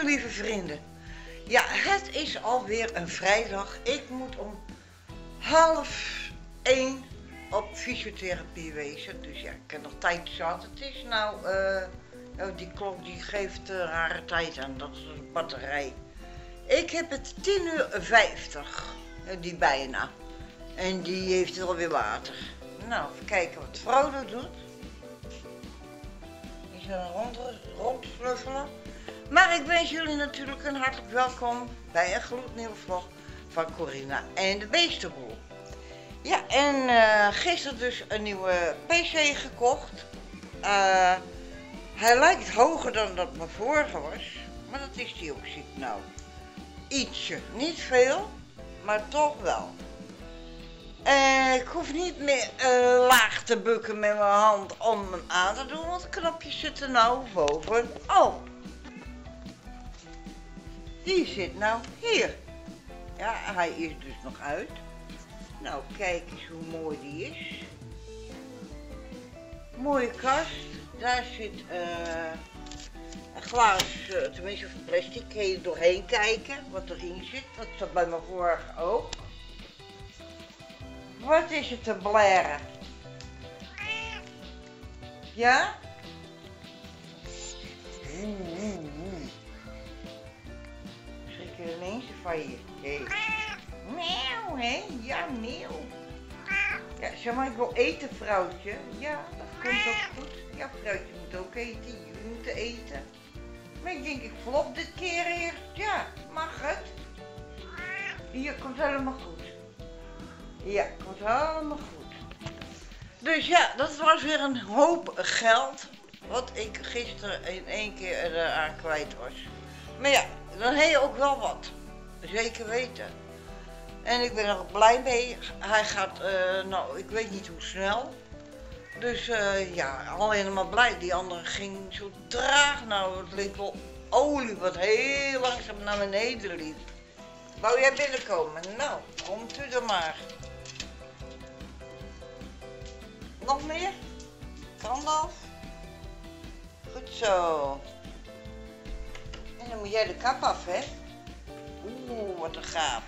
lieve vrienden. Ja, het is alweer een vrijdag. Ik moet om 12:30 op fysiotherapie wezen. Dus ja, ik heb nog tijd zat. Het is nou, die klok die geeft rare tijd aan. Dat is een batterij. Ik heb het 10:50, die bijna. En die heeft alweer water. Nou, even kijken wat Frodo doet. Die is rondfluffelen. Maar ik wens jullie natuurlijk een hartelijk welkom bij een gloednieuwe vlog van Corina en de Beestenboel. Ja, en gisteren dus een nieuwe PC gekocht. Hij lijkt hoger dan dat mijn vorige was, maar dat is die ook ziek nou. Ietsje, niet veel, maar toch wel. Ik hoef niet meer laag te bukken met mijn hand om hem aan te doen, want de knopjes zitten nou boven. Oh, die zit nou hier. Ja, hij is dus nog uit. Nou, kijk eens hoe mooi die is. Mooie kast. Daar zit een glas, tenminste van plastic. Kun je doorheen kijken wat erin zit. Dat zat bij mijn vorige ook. Wat is het te blaren? Ja? Schrik je ineens van je? Hey. Meeuw, hè? Ja, meeuw. Ja, zeg maar, ik wil eten, vrouwtje. Ja, dat komt ook goed. Ja, vrouwtje moet ook eten. Jullie moeten eten. Maar ik denk, ik vlog dit keer eerst. Ja, mag het? Hier, komt helemaal goed. Ja, komt helemaal goed. Dus ja, dat was weer een hoop geld. Wat ik gisteren in één keer eraan kwijt was. Maar ja, dan heb je ook wel wat. Zeker weten. En ik ben er ook blij mee. Hij gaat, nou, ik weet niet hoe snel. Dus ja, alleen maar blij. Die andere ging zo traag. Nou, het leek wel olie wat heel langzaam naar beneden liep. Wou jij binnenkomen? Nou, komt u er maar. Nog meer? Kan dat? Goed zo. En dan moet jij de kap af, hè? Oeh, wat een gaap.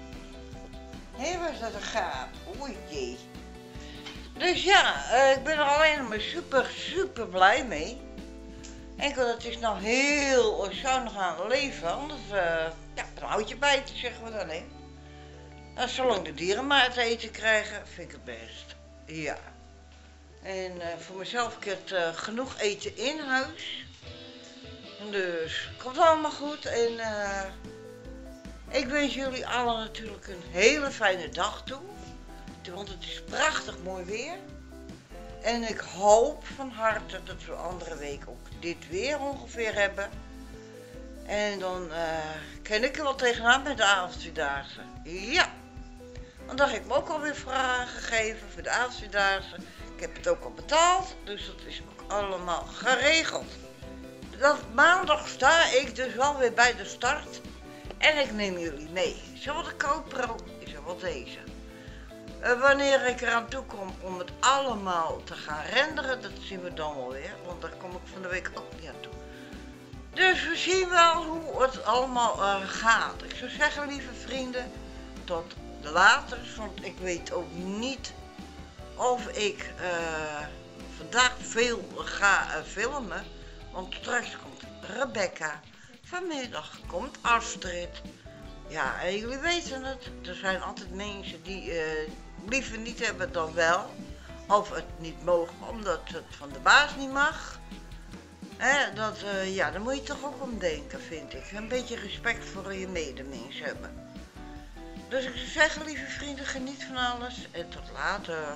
Hé, was dat een gaap? Oei jee. Dus ja, ik ben er alleen maar super blij mee. Enkel, het is nou heel zuinig aan het leven, anders ja, een houtje bijten, zeggen we dan, hè. Nou, zolang de dieren maar te eten krijgen, vind ik het best. Ja. En voor mezelf, ik heb genoeg eten in huis. Dus, het komt allemaal goed en ik wens jullie allen natuurlijk een hele fijne dag toe. Want het is prachtig mooi weer. En ik hoop van harte dat we andere week ook dit weer ongeveer hebben. En dan kan ik er wel tegenaan met de avondvierdaagse. Ja. Want dan heb ik me ook alweer vragen gegeven voor de avondvierdaagse. Ik heb het ook al betaald. Dus dat is ook allemaal geregeld. Dat maandag sta ik dus wel weer bij de start. En ik neem jullie mee. Zowel de GoPro, zowel deze. Wanneer ik eraan toe kom om het allemaal te gaan renderen, dat zien we dan wel weer. Want daar kom ik van de week ook niet aan toe. Dus we zien wel hoe het allemaal gaat. Ik zou zeggen, lieve vrienden, tot later. Want ik weet ook niet of ik vandaag veel ga filmen. Want straks komt Rebecca. Vanmiddag komt Astrid. Ja, en jullie weten het. Er zijn altijd mensen die liever niet hebben dan wel. Of het niet mogen, omdat het van de baas niet mag. Ja, daar moet je toch ook om denken, vind ik. Een beetje respect voor je medemens hebben. Dus ik zou zeggen, lieve vrienden, geniet van alles. En tot later.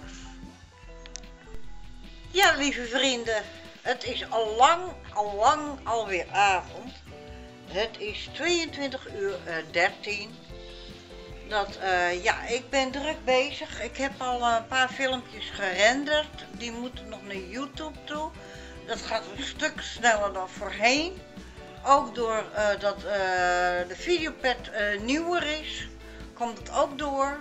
Ja, lieve vrienden. Het is alweer avond. Het is 22:13. Ja, ik ben druk bezig. Ik heb al een paar filmpjes gerenderd. Die moeten nog naar YouTube toe. Dat gaat een stuk sneller dan voorheen. Ook door dat de videopad nieuwer is, komt het ook door.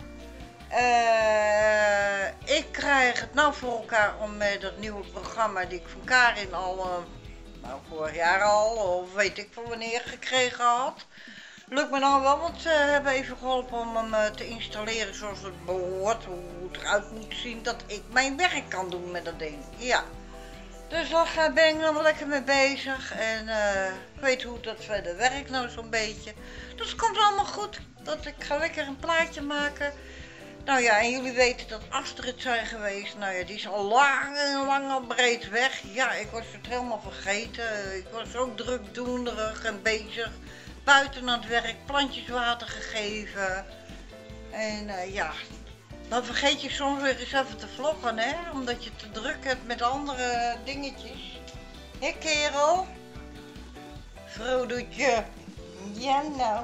Ik krijg het nou voor elkaar om met dat nieuwe programma die ik van Karin al nou vorig jaar al, of weet ik van wanneer gekregen had. Lukt me nou wel, want ze hebben even geholpen om hem te installeren zoals het behoort, hoe het eruit moet zien, dat ik mijn werk kan doen met dat ding. Ja. Dus daar ben ik nog wel lekker mee bezig en ik weet hoe dat verder werkt nou zo'n beetje. Dus het komt allemaal goed, dat ik ga lekker een plaatje maken. Nou ja, en jullie weten dat Astrid zijn geweest. Nou ja, die is al lang al breed weg. Ja, ik was het helemaal vergeten. Ik was ook drukdoenderig en bezig. Buiten aan het werk, plantjes water gegeven. En ja, dan vergeet je soms weer eens even te vloggen, hè. Omdat je te druk hebt met andere dingetjes. Hé kerel? Frodoetje. Ja nou.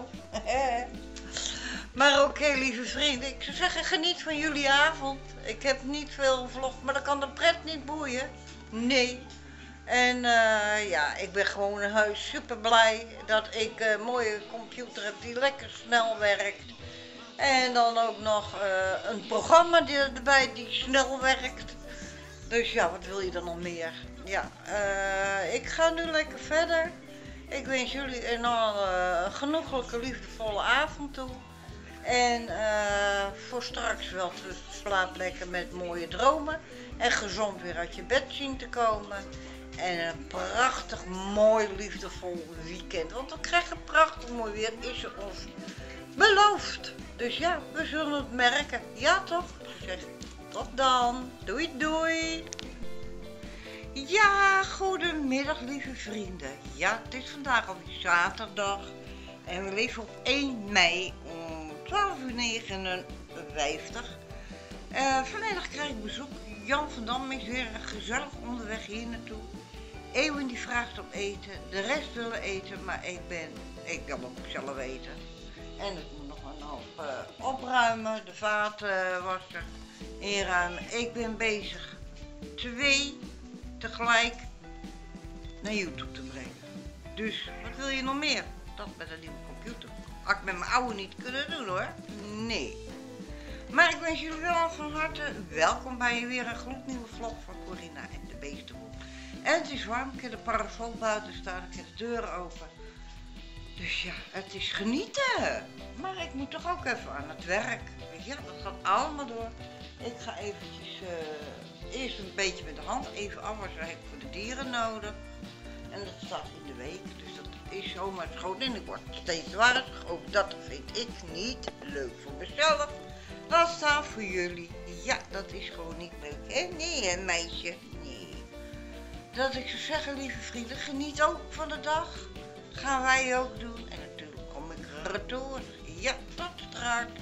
Maar oké, lieve vrienden, ik zou zeggen geniet van jullie avond. Ik heb niet veel gevlogd, maar dat kan de pret niet boeien. Nee. En ja, ik ben gewoon in huis super blij dat ik een mooie computer heb die lekker snel werkt. En dan ook nog een programma erbij die snel werkt. Dus ja, wat wil je dan nog meer? Ja, ik ga nu lekker verder. Ik wens jullie een genoeglijke, liefdevolle avond toe. En voor straks wel te slaap lekker met mooie dromen. En gezond weer uit je bed zien te komen. En een prachtig, mooi, liefdevol weekend. Want we krijgen prachtig mooi weer, is er ons beloofd. Dus ja, we zullen het merken. Ja toch? Ik zeg, tot dan. Doei doei. Ja, goedemiddag lieve vrienden. Ja, het is vandaag alweer zaterdag. En we leven op 1 mei om 12:59. Vanmiddag krijg ik bezoek. Jan van Dam is weer gezellig onderweg hier naartoe. Eeuwen die vraagt om eten. De rest willen eten, maar ik wil ook zelf eten. En het moet nog een hoop opruimen, de vaten wassen, inruimen. Ik ben bezig 2 tegelijk naar YouTube te brengen. Dus wat wil je nog meer? Dat met een nieuwe computer. Had ik met mijn oude niet kunnen doen hoor. Nee. Maar ik wens jullie wel van harte welkom bij weer een gloednieuwe vlog van Corina en de Beestenboel. En het is warm, ik heb de parasol buiten staan, ik heb de deuren open. Dus ja, het is genieten. Maar ik moet toch ook even aan het werk. Ja, dat gaat allemaal door. Ik ga eventjes eerst een beetje met de hand even afwassen. Dat heb ik voor de dieren nodig. En dat staat in de week, dus dat is zomaar schoon. En ik word steeds waardig. Ook dat vind ik niet leuk voor mezelf. Dat staat voor jullie. Ja, dat is gewoon niet leuk. Hè? Nee, hè, meisje. Nee. Dat ik zou zeggen, lieve vrienden, geniet ook van de dag. Gaan wij ook doen. En natuurlijk kom ik retour. Ja, tot straks.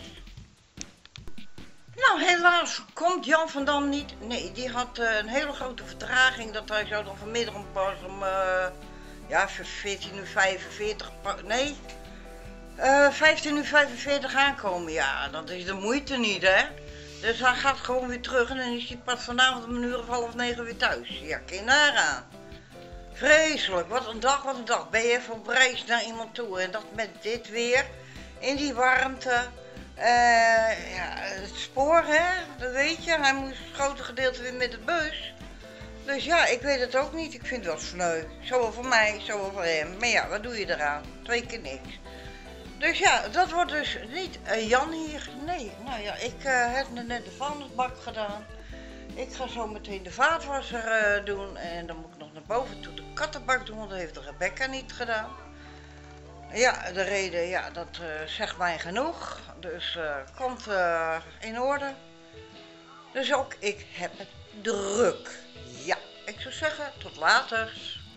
Nou, helaas komt Jan van Dam niet. Nee, die had een hele grote vertraging. Dat hij zou dan vanmiddag pas om, ja, 14:45, nee, 15:45 aankomen. Ja, dat is de moeite niet, hè. Dus hij gaat gewoon weer terug en dan is hij pas vanavond om 8:30 weer thuis. Ja, kun je nagaan. Vreselijk, wat een dag, wat een dag. Ben je even op reis naar iemand toe en dat met dit weer, in die warmte. Ja, het spoor, hè, dat weet je. Hij moest het grote gedeelte weer met de bus. Dus ja, ik weet het ook niet. Ik vind het wel sneu. Zowel voor mij, zowel voor hem. Maar ja, wat doe je eraan? 2 keer niks. Dus ja, dat wordt dus niet Jan hier. Nee, nou ja, ik heb net de vuilnisbak gedaan. Ik ga zo meteen de vaatwasser doen. En dan moet ik nog naar boven toe de kattenbak doen, want dat heeft Rebecca niet gedaan. Ja, de reden, ja, dat zegt mij genoeg. Dus komt in orde. Dus ook ik heb het druk. Ja, ik zou zeggen, tot later.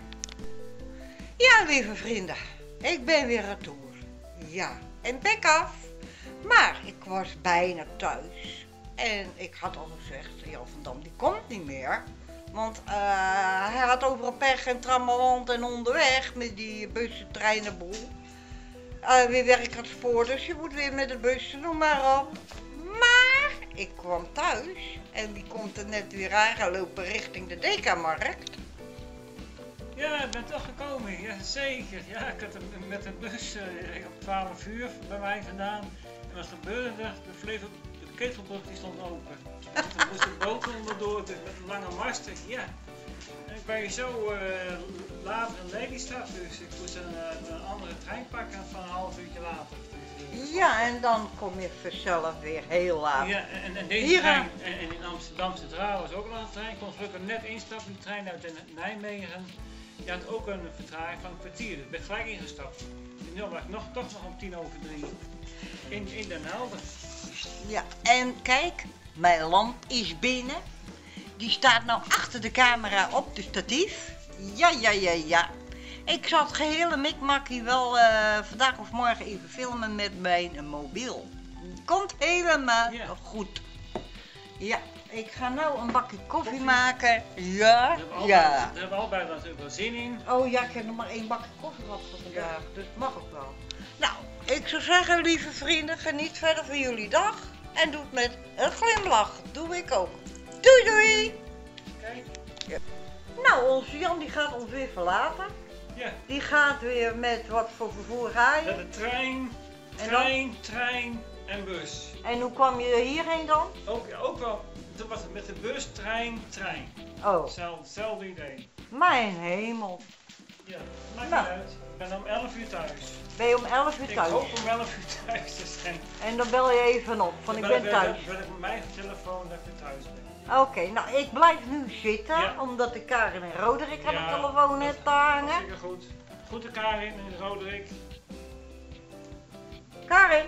Ja, lieve vrienden, ik ben weer retour. Ja, en bek af. Maar ik was bijna thuis. En ik had al gezegd, Jan van Dam die komt niet meer. Want hij had overal pech en trammeland en onderweg met die bussen, treinen, boel. Weer werk aan het spoor, dus je moet weer met de bus, noem maar op. Maar ik kwam thuis en die komt er net weer aangelopen richting de Dekamarkt. Ja, ik ben toch gekomen, ja zeker. Ja, ik had met de bus op 12 uur bij mij vandaan. En wat gebeurde er? De ketelbrug die stond open. Dus er moest een boot onderdoor, dus met een lange masten. Ja, Ik ben zo later in Lelystad, dus ik moest een andere trein pakken van een half uurtje later. Ja, en dan kom je vanzelf weer heel laat. Ja, en deze trein, en in Amsterdam Centraal was ook nog een trein, kon gelukkig net instappen, die trein uit Nijmegen. Die had ook een vertraging van een kwartier, dus ik ben gelijk ingestapt. En nu was ik toch nog om 2:10 in Den Helder. Ja, en kijk, mijn lamp is binnen. Die staat nou achter de camera op de statief. Ja. Ik zal het gehele mikmakkie wel vandaag of morgen even filmen met mijn mobiel. Komt helemaal goed. Ja, ik ga nou een bakje koffie maken. Ja. Daar hebben we allebei natuurlijk wel zin in. Oh ja, ik heb nog maar 1 bakje koffie gehad voor vandaag, dus het mag ook wel. Nou, ik zou zeggen, lieve vrienden, geniet verder van jullie dag. En doe het met een glimlach. Doe ik ook. Doei! Kijk. Ja. Nou, onze Jan die gaat ons weer verlaten. Ja. Die gaat weer met wat voor vervoer ga je? Met de trein en bus. En hoe kwam je hierheen dan? Ook wel. Toen was het met de bus, trein. Oh, Hetzelfde idee. mijn hemel. Ja, maakt Nou. niet uit. Ik ben om 11 uur thuis. Ben je om 11 uur Ik thuis? hoop om 11 uur thuis te zijn. En dan bel je even op, van ik ben thuis. Bel ik met mijn telefoon dat ik weer thuis ben. Oké, nou ik blijf nu zitten, Ja. omdat ik Karin en Roderick aan Ja, de telefoon heb te hangen. Hartstikke goed. Groeten Karin en Roderick. Karin?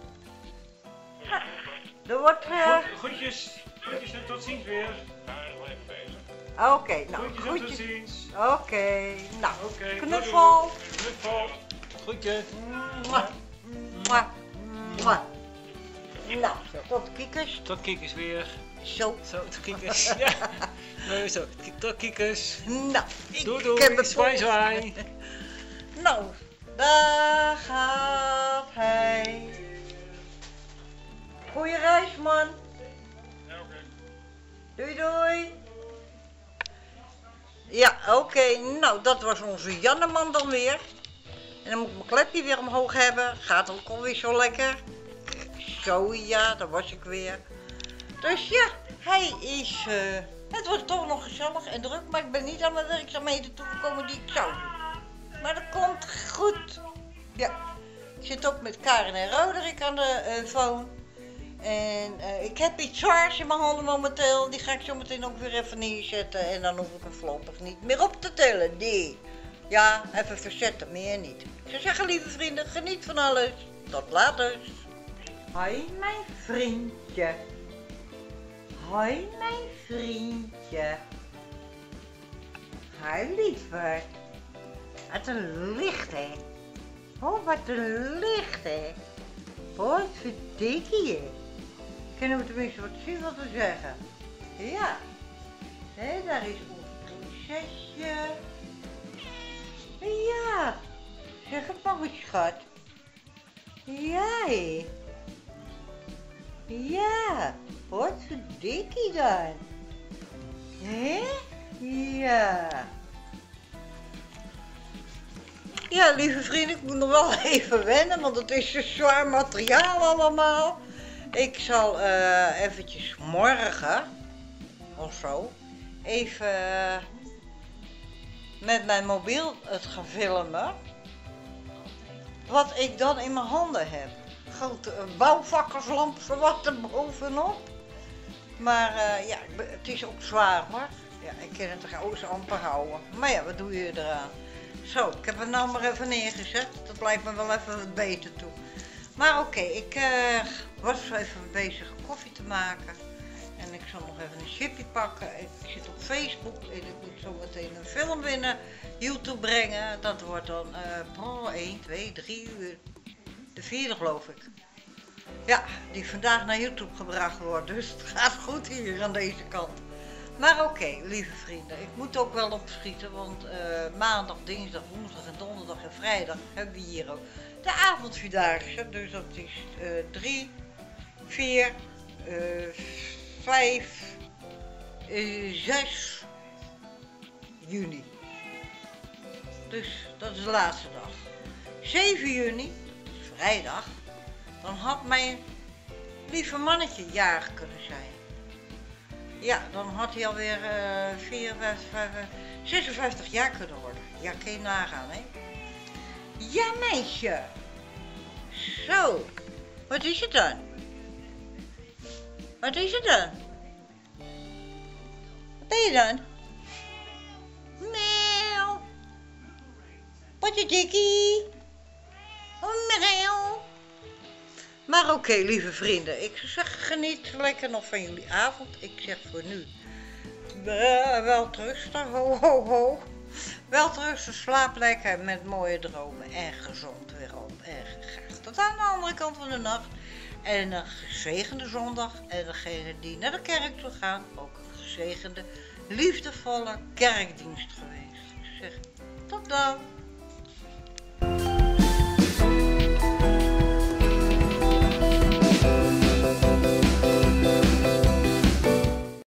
Er wordt... Groetjes en tot ziens weer. Oké, nou, Groetjes en tot groetjes. ziens. Oké, nou, Oké, knuffel. doei. Knuffel. Groetjes. Mwah, mwah, mwah. Nou, tot kiekers. Tot kiekers weer. Zo. Zo, tot kiekers. Ja. Nee, zo. Tot kiekers. Nou, ik Doei. heb het Zwaai. Nou, daar gaat hij. Goeie reis, man. Doei. Ja, oké. Nou, dat was onze Janneman dan weer. En dan moet ik mijn klepje weer omhoog hebben. Gaat ook alweer zo lekker. Zo, ja, daar was ik weer. Dus ja, hij is... het wordt toch nog gezellig en druk, maar ik ben niet aan mijn werkzaamheden toegekomen die ik zou doen. Maar dat komt goed. Ja, ik zit ook met Karin en Roderick aan de phone. En ik heb iets zwaars in mijn handen momenteel. Die ga ik zo meteen ook weer even neerzetten. En dan hoef ik hem voorlopig niet meer op te tellen. Nee. Ja, even verzetten, meer niet. Ik zou zeggen, lieve vrienden, geniet van alles. Tot later. Hoi, mijn vriendje. Hoi, mijn vriendje. Hoi, lieverd. Wat een licht, hè. Oh, wat een licht, hè. Wat verdikkie. Kunnen we tenminste wat zien wat we zeggen. Ja. Hé, daar is ons prinsesje. Ja. Zeg het nog eens, schat. Jij. Ja. Wat verdikkie dan. Hé? Ja. Ja, lieve vrienden, ik moet nog wel even wennen, want het is zo zwaar materiaal allemaal. Ik zal eventjes morgen, of zo, even met mijn mobiel het gaan filmen. Wat ik dan in mijn handen heb. Grote bouwvakkerslamp verwacht er bovenop. Maar ja, het is ook zwaar hoor. Ja, ik kan het er amper houden. Maar ja, wat doe je eraan? Zo, ik heb het nou maar even neergezet. Dat blijft me wel even wat beter toe. Maar oké, ik was even bezig koffie te maken. En ik zal nog even een chipje pakken. Ik zit op Facebook en ik moet zo meteen een film binnen YouTube brengen. Dat wordt dan 1, 2, 3 uur. De 4e geloof ik. Ja, die vandaag naar YouTube gebracht wordt. Dus het gaat goed hier aan deze kant. Maar oké, lieve vrienden, ik moet ook wel opschieten, want maandag, dinsdag, woensdag en donderdag en vrijdag hebben we hier ook de avondvierdaagse. Dus dat is 3, 4, 5, 6 juni. Dus dat is de laatste dag. 7 juni, vrijdag, dan had mijn lieve mannetje jarig kunnen zijn. Ja, dan had hij alweer 56 jaar kunnen worden. Ja, kun je nagaan, hè? Ja, meisje. Zo. Wat is het dan? Wat is het dan? Wat ben je dan? Meeuw. Wat is dikkie? Meeuw. Maar oké, lieve vrienden. Ik zou zeggen, geniet lekker nog van jullie avond. Ik zeg voor nu. Wel rusten, ho ho ho. Wel rusten, slaap lekker met mooie dromen en gezond weer op. En graag tot aan de andere kant van de nacht. En een gezegende zondag. En degene die naar de kerk toe gaan, ook een gezegende, liefdevolle kerkdienst geweest. Ik zeg, tot dan.